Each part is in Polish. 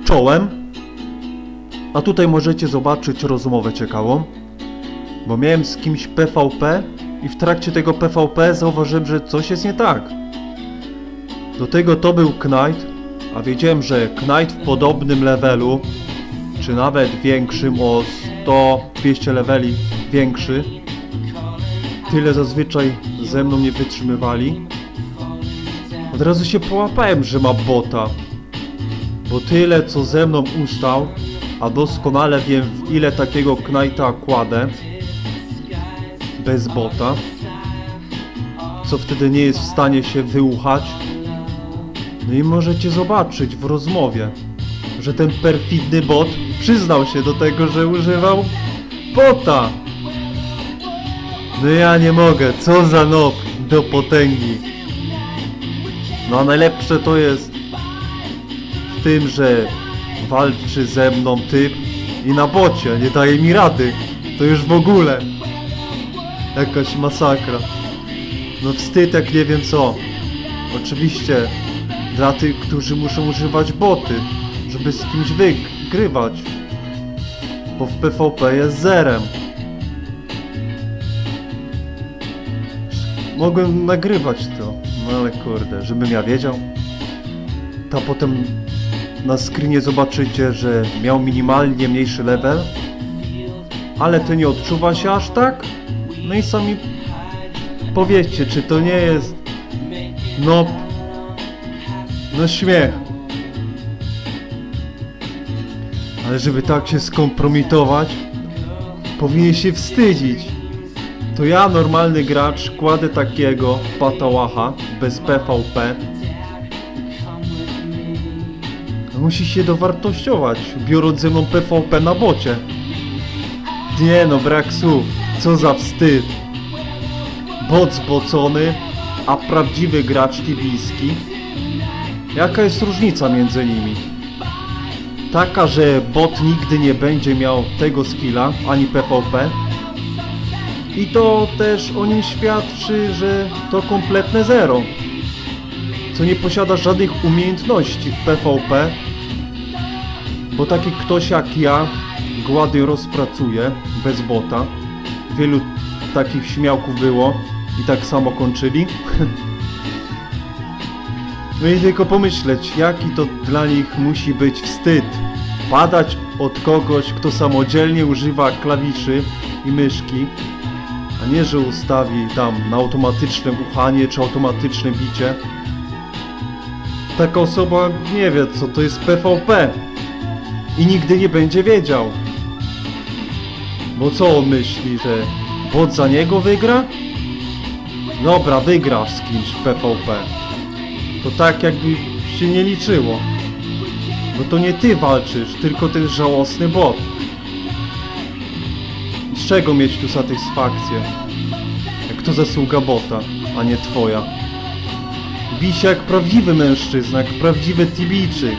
czołem. A tutaj możecie zobaczyć rozmowę ciekawą. Bo miałem z kimś PvP i w trakcie tego PvP zauważyłem, że coś jest nie tak. Do tego to był Knight, a wiedziałem, że Knight w podobnym levelu, czy nawet większym, o 100-200 leveli większy, tyle zazwyczaj ze mną nie wytrzymywali. Od razu się połapałem, że ma bota, bo tyle co ze mną ustał, a doskonale wiem, w ile takiego Knighta kładę bez bota, co wtedy nie jest w stanie się wyłuchać. No i możecie zobaczyć w rozmowie, że ten perfidny bot przyznał się do tego, że używał bota. No ja nie mogę, co za noob do potęgi. No a najlepsze to jest w tym, że walczy ze mną typ i na bocie nie daje mi rady. To już w ogóle jakaś masakra. No wstyd jak nie wiem co. Oczywiście dla tych, którzy muszą używać boty, żeby z kimś wygrywać. Bo w PvP jest zerem. Mogłem nagrywać to, no ale kurde, żebym ja wiedział. To potem na screenie zobaczycie, że miał minimalnie mniejszy level, ale to nie odczuwa się aż tak. No i sami powiedzcie, czy to nie jest no śmiech. Ale żeby tak się skompromitować, powinien się wstydzić. To ja, normalny gracz, kładę takiego patałacha bez PvP. Musi się dowartościować, biorąc ze mną PvP na bocie. Nie no, brak słów. Co za wstyd. Bot zbocony, a prawdziwy gracz tibijski. Jaka jest różnica między nimi? Taka, że bot nigdy nie będzie miał tego skilla, ani PvP. I to też o nim świadczy, że to kompletne zero. Co nie posiada żadnych umiejętności w PvP. Bo taki ktoś jak ja głady rozpracuje bez bota. Wielu takich śmiałków było i tak samo kończyli. No i tylko pomyśleć, jaki to dla nich musi być wstyd. Padać od kogoś, kto samodzielnie używa klawiszy i myszki, a nie, że ustawi tam na automatyczne uchanie czy automatyczne bicie. Taka osoba nie wie, co to jest PvP i nigdy nie będzie wiedział. Bo co on myśli, że bot za niego wygra? Dobra, wygrasz z kimś w PvP. To tak jakby się nie liczyło. Bo to nie ty walczysz, tylko ten żałosny bot. Z czego mieć tu satysfakcję? Jak to zasługa bota, a nie twoja. Bij się jak prawdziwy mężczyzna, jak prawdziwy Tibijczyk.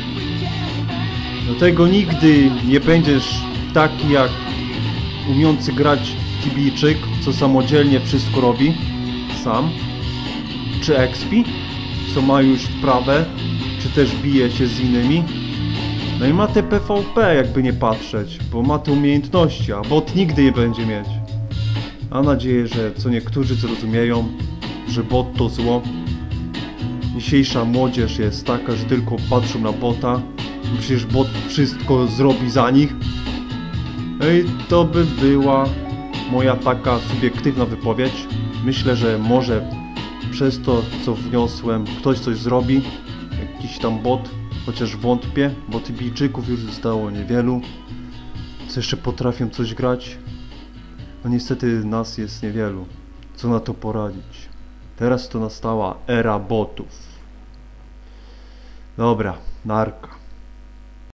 Do tego nigdy nie będziesz taki jak umiejący grać Tibijczyk, co samodzielnie wszystko robi sam. Czy Expi, co ma już wprawę, czy też bije się z innymi. No i ma te PvP, jakby nie patrzeć, bo ma te umiejętności, a bot nigdy je będzie mieć. Mam nadzieję, że co niektórzy zrozumieją, że bot to zło. Dzisiejsza młodzież jest taka, że tylko patrzą na bota i przecież bot wszystko zrobi za nich. No i to by była moja taka subiektywna wypowiedź. Myślę, że może przez to, co wniosłem, ktoś coś zrobi, jakiś tam bot, chociaż wątpię, bo Tibijczyków już zostało niewielu, co jeszcze potrafią coś grać. No niestety nas jest niewielu. Co na to poradzić? Teraz to nastała era botów. Dobra, narka.